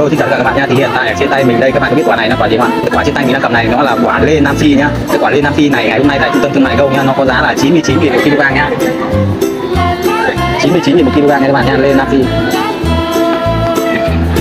Hello, xin chào tất cả các bạn nhé. Thì hiện tại ở trên tay mình đây, các bạn có biết quả này là quả gì không ạ? Quả trên tay mình đang cầm này nó là quả lê Nam Phi nhá. Cái quả lê Nam Phi này ngày hôm nay tại trung tâm thương mại Go nhá, nó có giá là 99.000 một kg nhá. 99.000 một kg nha các bạn nha, lê Nam Phi.